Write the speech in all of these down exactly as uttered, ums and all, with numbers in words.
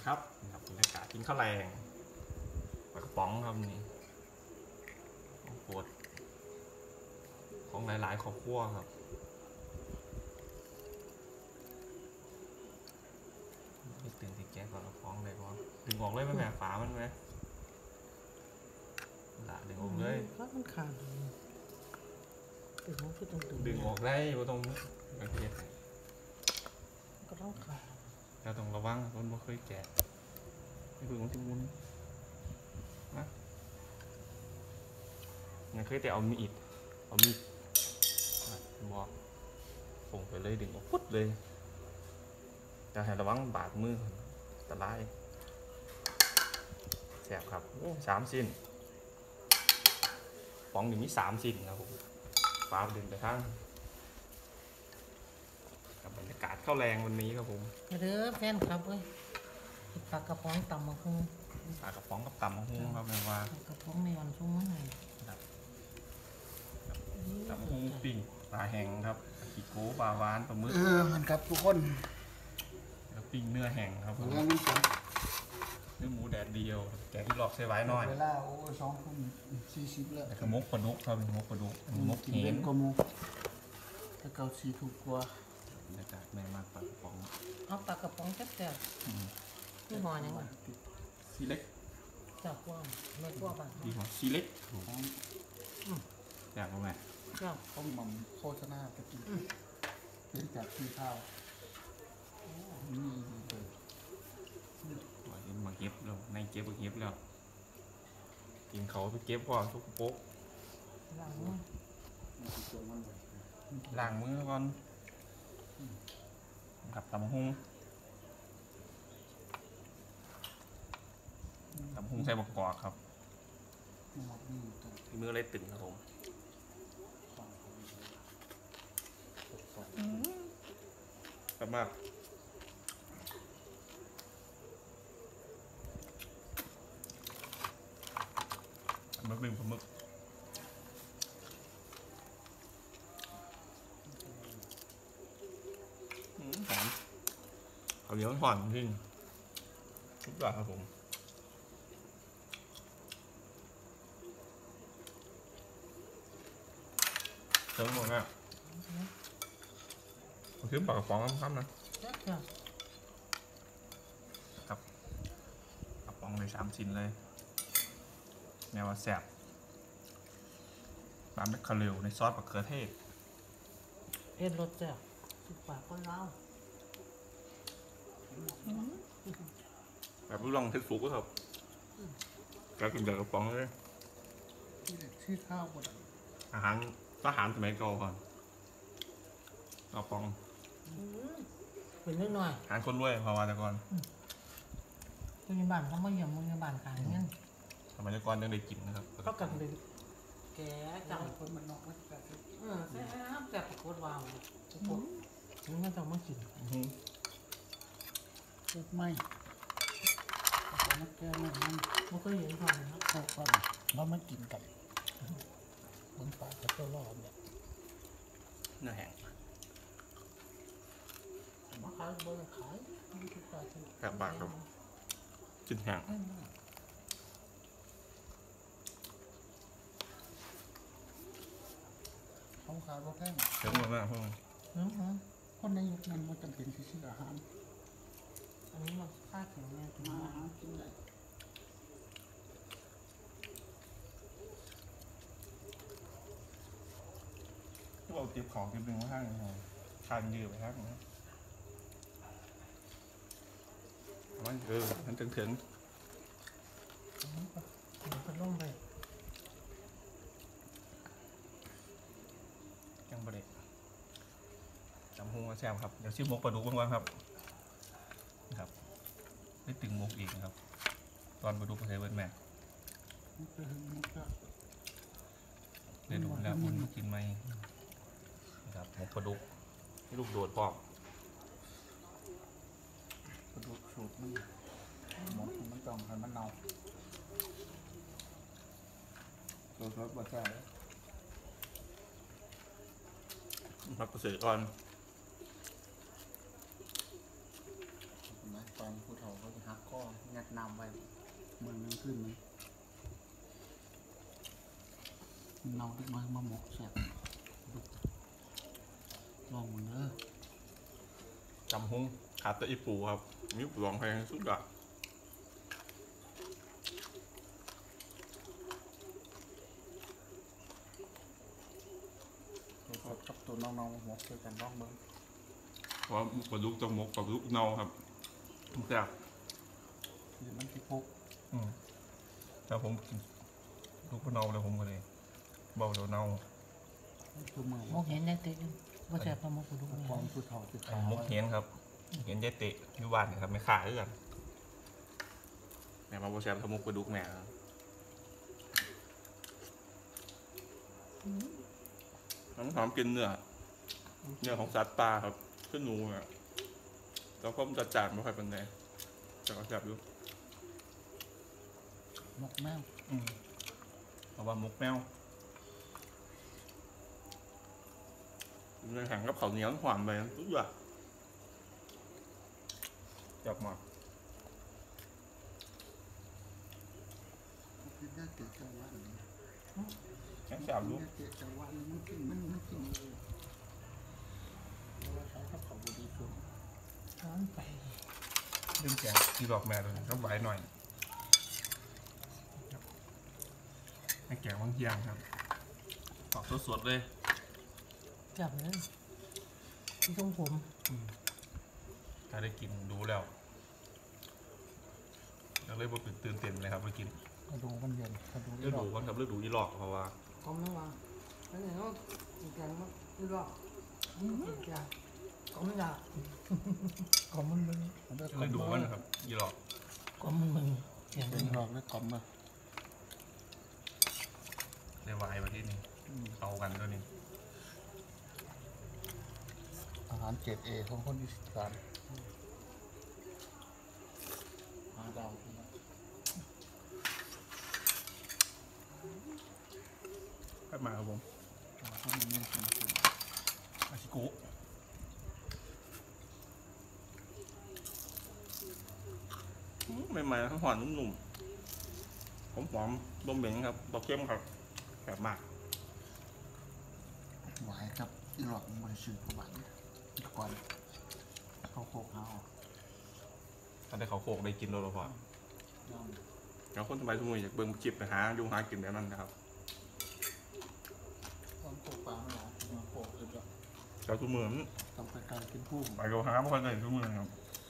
ครับครับบรรยากาศกินข้าวแรงปลากระป๋องครับนี่ของโปรดของหลายๆครอบครัวครับไม่ตื่นติดแก๊สปลากระป๋องเลยเพราะดึงออกเลยไหมแม่ฝามันไหมละดึงออกเลยก็มันขาดดึงมันก็ต้องดึงดึงออกได้ก็ต้องกระเทียมก็ต้องขาดเราต้องระวังคนบ่เคยแกะไม่เพิ่งของที่มุนนะงั้นเคยแต่เอามีดเอามีดบอกผงไปเลยดึงออกปุ๊บเลยจะให้ระวังบาดมืออันตรายแสบครับสามสิ้นฟองหนึ่งมีสามสิ้นครับผมฟ้าดึงไปข้างกับบรรยากาศข้าวแรงวันนี้ครับผมเด้อแฟนครับเว้ยปลากระป๋องต่ำมาคงปลากระป๋องกับตำมะฮุ่งครับแม่ว่าปลากระป๋องในวันช่วงเมื่อไหร่ตำมะฮุ่งปิ้งปลาแห้งครับขี้โก้ปลาหวานปลาหมึกเออมันครับทุกคนแล้วปิ้งเนื้อแห้งครับผมเรื่องนี้ผมเนื้อหมูแดดเดียวแกะที่หลอกใส่ไว้หน่อยเวลาโอ้สองทุ่มสี่สิบแล้วแล้วก็มกปลาดุกครับเป็นมกปลาดุกมกกินเห็เล่นนกมูถ้าเกาสีถูกกว่าบรรยากาศแม่มากปลากระป๋องเอาปลากระป๋องแซ่บๆที่หอยังไงซีเล็กจากว่าไม่กว่าบ้านดีกว่าซีเล็กถูกอยากรู้ไหมก็ต้องมั่มโฆษณาตะกี้เป็นจากที่ข้าวนี่เลยว่าเห็นมาเก็บแล้วในเก็บมาเก็บแล้วกินเขาไปเก็บก่อนทุกโป๊กล้างมือล้างมือก่อนกับตำหุ้งตำหุ้งใส่บกกอกครับที่มือเลยตึงครับผมกลับมาหมึกหนึ่งปลาหมึกหอมเขาเยอะหอนจริงทุกอย่างครับผมเติมหมดแล้วผมซื้อปลากระป๋องครับนะครับกระป๋องเลยสามชิ้นเลยแนวว่าแซ่บตามด้วยคาเรลในซอสมะเขือเทศเอ็นรสแซ่บสิบบาทก็เล่าแบบรู้ลองเทสฟุกก็ครับการกินจากกระป๋องเลยที่ข้าวหมดอาหารทหารสมัยก่อนก่อนกระป๋องเป็นเรื่องหน่อยอาหารคนรวยพอมาแต่ก่อนพยาบาลเขาไม่ยอมพยาบาลขายเงี้ยสมัยก่อนยังได้กินนะครับก็กันเลยแกจังคนมันนอกมันแบบเออแซ่บแซ่บโคตรว้าวทุกคนมันจะมากินไม่แล้วแกมันมันมันก็เห็นความนะเข้ากันแล้วมันกินกันมันปลากระตัวรอดเนี่ยเนื้อแห้งมาขายบนขายแซ่บปากครับกินแห้งเขาขายรถแพงเติมมาแม่พวกมันคนในยุคนั้นมันจำเป็นที่ซื้ออาหารอันนี้มันค่าแข็งเนี่ยมาอาหารกินได้พวกเอาเก็บของเก็บดึงมาให้เลยทานยืดไปครับมันเออมันถึงถึงมันก็ล่มไปยังบริจำหูมาแซมครับเดี๋ยวชื่อมกปลาดุกบ้างครับนะครับได้ตึงมกอีกนะครับตอนปลาดุกก็ใช้เวิร์ดแม่เดี๋ยวดูแล้วคุณกินไหมนะครับมกปลาดุกให้ลูกโดดพร้อมปลาดุกสูตรมันหมดมันต้องให้มันเน่าตัวรสบะจ่ายครับเกษตรก่อนตอนผู้เฒ่าเขาจะหักก้อนขึ้นมันเน่าดึกน้อยมาหมกแซ่บลองมึงเด้อจำหุ้งขาดแต่อีปูครับมีปูรองแพงสุดอะตัวสดกับตัวน้องๆหมกด้วยกันลองเบิ่งเพราะปลาดุกต้องมกปลาดุกเน่าครับแซ่บคือมันที่พกอืมถ้าผมกินลูกปลาเน่าแล้วผมก็เลยเบาเดี๋ยวเน่าตัวมือมองเห็นได้ติว่าจะประมกกระดูกกองผู้เฒ่าติดอันขามกเห็นครับเห็นยายเตะอยู่บ้านนะครับไม่ขาดด้วยกันแม่มาโบแซมทำมกปลาดุกแม่ครับน้ำหอมกินเนื้อเนื้อของสัตว์ป่าครับขึ้นหนูอ่ะแล้วก็มันจะจานไม่ค่อยเป็นไงแต่ก็แซ่บอยู่นกแมวอืมเพราะว่ามกแมวเนื้อแข็งกับข้าวเหนียวหวานไปทุกอย่างจับมากินได้เกิดจังหวะนี้แข็งแซ่บอยู่เกิดจังหวะนี้มันกินมันมันกินเลยเพราะว่าใช้กับเขาบุดีส่วนร้อนไปเรื่องแกงที่บอกแม่ตัวนี้ต้องไว้หน่อยให้แกงบางอย่างครับตอกสดๆเลยจับเลยที่ตรงผมถ้าได้กินดูแล้วเราเลยบ่ตื่นตื่นเต้นเลยครับไปกินกระดูกมันเย็นกระดูกฤดูกันครับฤดูอีหลอกเพราะว่ากลมน้ำวางแล้วเนี่ยก็อีกอย่างก็อีกรอบอีกอย่างกลมไม่ได้กลมมันมึงมันได้ฤดูมันนะครับอีหลอกกลมมันมึงเสียงเป็นหลอกได้กลมมาได้วายมาที่นี่เอากันตัวนี้อาหารเกรดเอของคนอีสานหาดาวนะแป๊บมาครับผมอาคนนี้มีสิ่งที่อาชิโกะอืมใหม่ๆทั้งหวานนุ่มๆหอมๆลมเหม็นครับบะเข้มครับแบบมากหวายกับอีหลอกมันบริสุทธิ์กว่าหวานก่อนเขาโคกเอาถ้าได้เขาวโคกได้กินโดยเฉพาะย่อมแล้วคนสมัยสมุยอยากเบิ่งจิบไปหาดูหากินแบบนั้นนะครับต้องโคกปลาไม่หรอต้องโคกอื่นหรอกเจ้าทุกมือมันต้องไปการกินผู้ไปกับหาไม่ค่อยได้ทุกมือครับ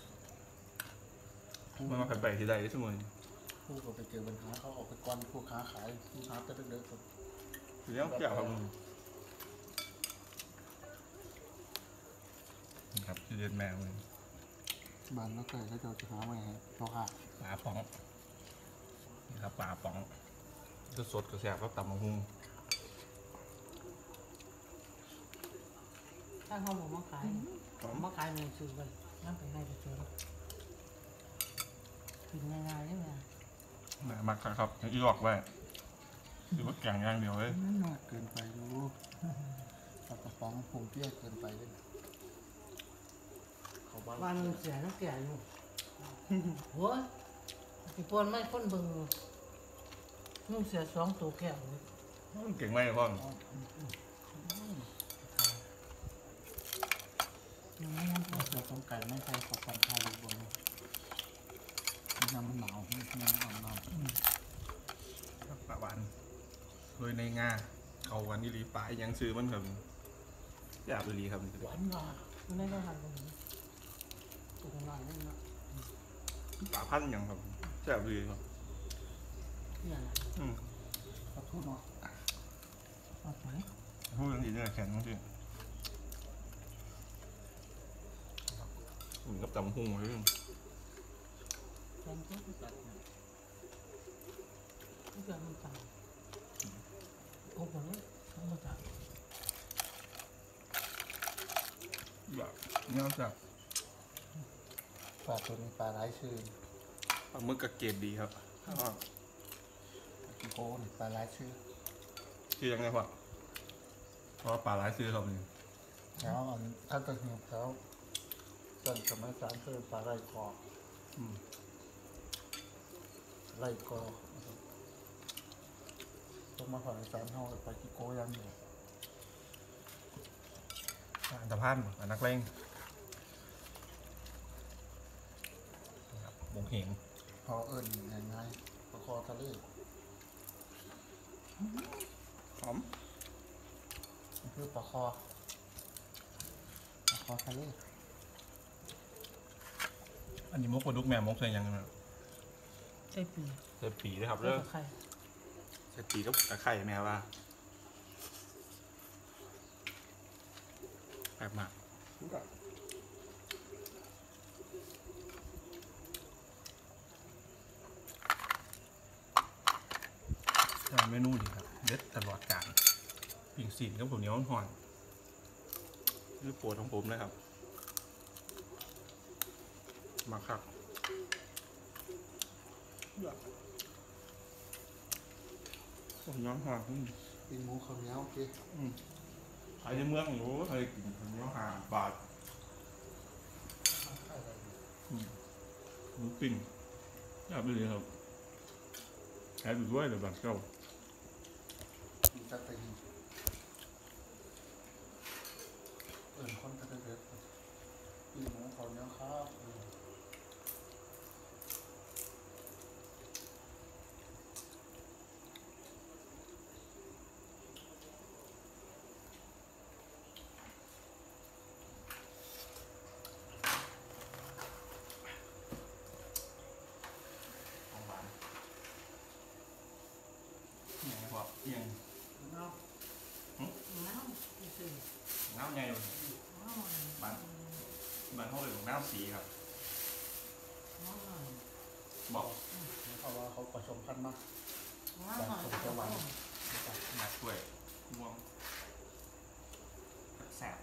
ผู้มันมาไปที่ใดทุกมือผู้ก็ไปเจอปัญหาเขาออกไปก่อนผู้ค้าขายผู้ค้าจะเดินๆคนทีนี้เกี่ยวครับมึงครับที่เด็ดแมวเลยบ้านแล้วก็เขาจะหาไว้ให้พ่อค้าปลาป๋องนี่ครับปลาป๋องก็สดก็แซ่บก็ตำมะฮุ่งถ้าเขาบอกมาขายมาขายเงินซื้อไปนั่งไปให้ไปซื้อกินง่ายๆได้ไหมแหมมักครับยังอีหลอกไว้คือว่าแกงอย่างเดียวเลยนั่นหนักเกินไปดูปลากระป๋องผงเตี้ยเกินไปเลยเขาบ้าวันเสียน้ำเกลืออยู่โว้ยที่ปนไม่คนเบิ่งนุ่งเสียสองตัวแก้วเลยเก่งไหมพ่อยังไม่ยังเราจะต้องไก่ไม่ใช่ขอความข้าวบนน้ำมันหนาวน้ำอ่อนน้ำปลาหวานเคยในงาเขาวันนี้รีปลาอีหยังซื้อมันครับอยากไปรีครับหวานว่าไม่ได้ทำตรงนี้ตัวน้อยนี่เนาะปลาพันธุ์หยังครับแซ่บดีครับเนี่ยนะอืมขอโทษเนาะเอาไปพูดกันอีกเนี่ยแข็งจริงเหมือนกับตำหุ่งเลยแกงก็แบบไม่เกินมันต่างโอ้โหต้องมาจากแบบนี้แซ่บปลาตัวนี้ปลาไร้ชื่อปลาหมึกกระเกดดีครับโอ้ยปลาไร้ชื่อชื่อยังไงพ่อเพราะว่าปลาหลายซื้อครับนี่แล้วอันท่านตะเหียบแล้วต้นสมัยสามคือปลาไร้คออืมรไล่กอนะครับต้องมาผ่านสารเท่าไปกิโก้ยังอยู่อันตรพานอันนักเลงครับบงเหงพอเอิญง่ายๆปลาคอทะเลหอมมันคือปลาคอปลาคอทะเลอันนี้มกปลาดุกแม่มกใส่ยังไงใช่ปีใส่ปีนะครับเลิเด้อกใครใส่ปีกับตะไคร่แม่ว่าแปลกมากเมนูดีครับเด็ดตลอดกาลปิ่งสีนกับผมเหนียวห่อนคือโปรดของผมนะครับมาครับผมย้อนห่อนอืมกินหมูข้าวเหนียวโอเคอืมใครในเมืองหนูเคยกินข้าวเหนียวห่าบาทอืมหมูปิ้งอยากไปเลยครับแอบดูด้วยเดี๋ยวบัตรเก้ามีสัตว์ตีเอิญคนกระเด็ดกินหมูข้าวเหนียวครับเออของหวานเอียงนะครับเอียงเนาะเนาะนี่คือน้ำไงเลยเนาะบ้านบ้านเขาเลยของน้ำสีครับเนาะบอกเพราะว่าเขาผสมพันธุ์มาเนาะเนาะหนักด้วยม่วงแสบ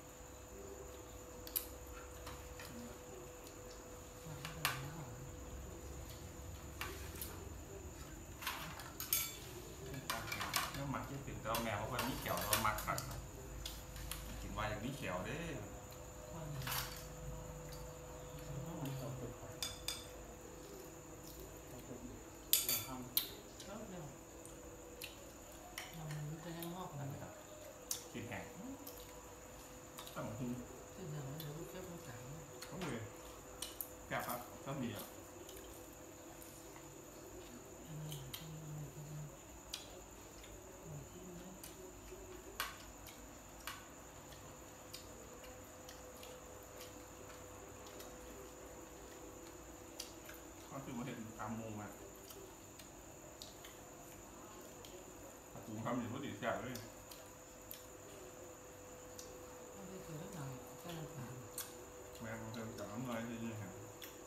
เรื่องหมักที่ถึงเราแมวว่าวันนี้เขียวเราหมักหนักครับกินว่าอย่างนี้เขียวเด้เราเป็นไปเราเป็นเราห้ามก็เร็วมันจะยังงอกนั่นะนนะครับกินแห้งตั้งหุ้มซึ่งเดี๋ยวมันจะรู้แค่ภาษาเขาเลยแก้ครับก็มีอ่ะก็คือมาเห็นตามมุมอ่ะถ้าปรุงทำอยู่ก็ดีแซ่บเลยไม่ได้เจอแล้วหนังก็เลยผ่านแมงมันจะน้ำลายที่นี่ฮะ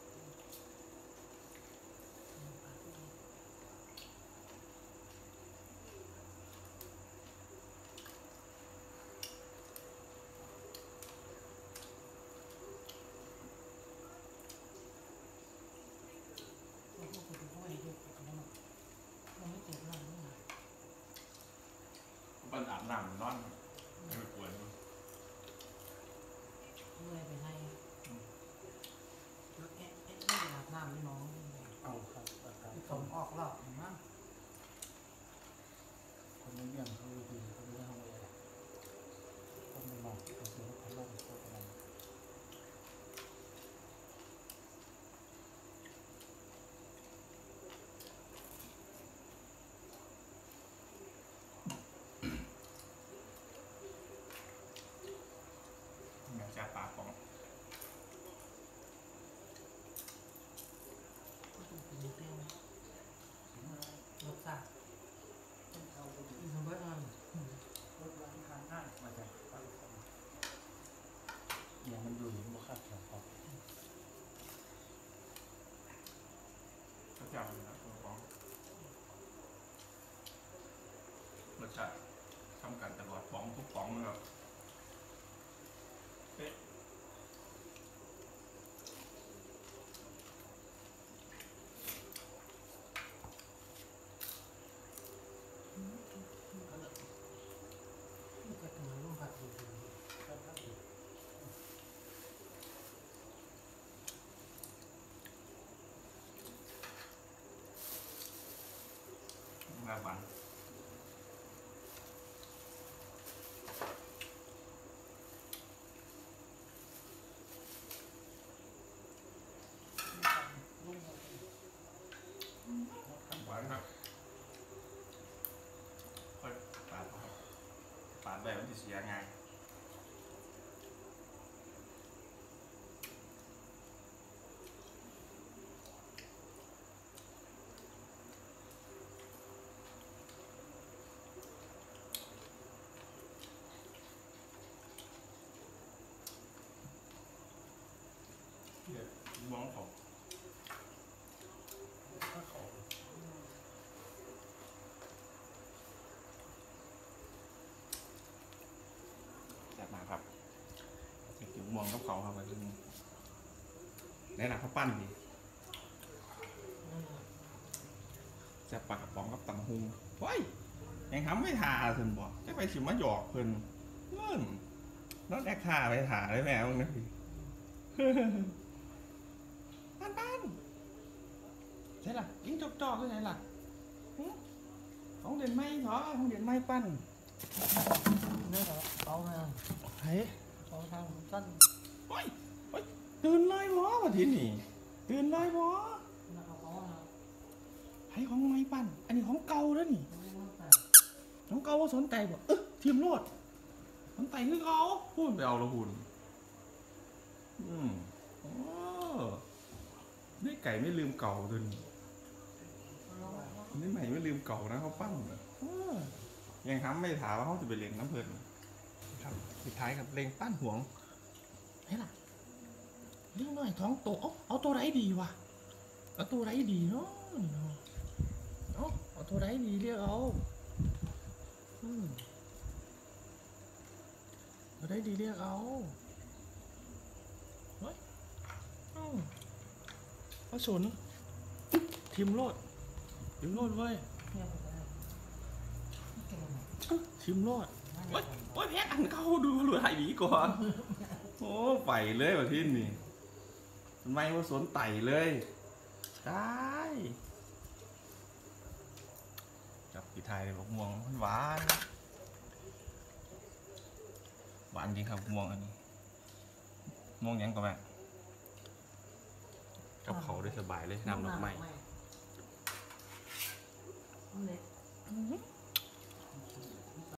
ก็พวกคนที่เขาให้เด็กมันมันไม่เจ็บหลังนี่นะมันอาบน้ำนอนไม่ไปกวนมันเมื่อยไปให้แล้วเอ๊ะเอ๊ะไม่อาบน้ำไม่น้องเอาครับอาการสมออกหลอกมั้งคนไม่เลี้ยงเขาดีเขาไม่ได้ทำอะไรคนไม่มองเขาเสียเขาล่มเขาอะไรแมวจ่าปลาของก็ต้องกินเปรี้ยวรสชาติเอาไปดูอีกสมบัติมันรถล้างทางง่ายมาจากไปเนี่ยมันอยู่หินบุคคลแถวเขาก็จับเลยนะตัวของรสชาติทำกันตลอดป๋องทุกป๋องนะครับเป๊ะนี่ก็ถึงร่มผัดอยู่ครับครับสิเสียไงมองเขาจัดมาครับจะกินมองกับเขาครับไปที่นี่ได้หลักเขาปั้นดีจะปากกระป๋องกับตังหูเฮ้ยยังทำไม่ทาเพิ่นบอกจะไปสิมาหยอกเพิ่นเงินน้องแอคทาไปทาได้แม่มึงนะพี่ปั้นปั้นใช่ล่ะยิงจอกจอกใช่ล่ะของเด่นไม่เหรอของเด่นไม่ปั้นเนี่ยเหรอเอาไงเฮ้ยเอาทางสั้นเฮ้ยเฮ้ยตื่นเลยวะวันที่นี่ตื่นเลยวะนะครับเอาไงให้ของไม่ปั้นอันนี้ของเก่าแล้วนี่ของเก่าว่าสนใจบ่เออทีมโลดสนใจคือเขาพูดไปเอาละหุ่นอืมโอ้นี่ไก่ไม่ลืมเก่าตัวนี้นี่ใหม่ไม่ลืมเก่านะเขาปั้นเออยังทำไม่ถามว่าเขาจะไปเลี้ยงน้ำเพลินครับสุดท้ายกับเลี้ยงปั้นห่วงเฮ้ยล่ะเลี้ยงหน่อยท้องโตเอาเอาตัวไรดีวะเอาตัวไรดีเนาะนี่เนาะเอาเอาตัวไรดีเรียกเอาอืมตัวไรดีเรียกเอาเฮ้ยอืมเอาสนทีมโลดทีมโลดเว้ยเนี่ยผมได้ทีมโลดโอ้ยโอ้ยแพ้อันเก่าดูหลุดไทยดีก่อนโอ้ไปเลยว่ะที่นี่ทำไมว่าสนไต่เลยได้จับปีไทยเลยบอกม่วงหวานหวานจริงครับม่วงอันนี้ม่วงยังก็แม่กับเขาได้สบายเลยน้ำดอกไม้เนี่ย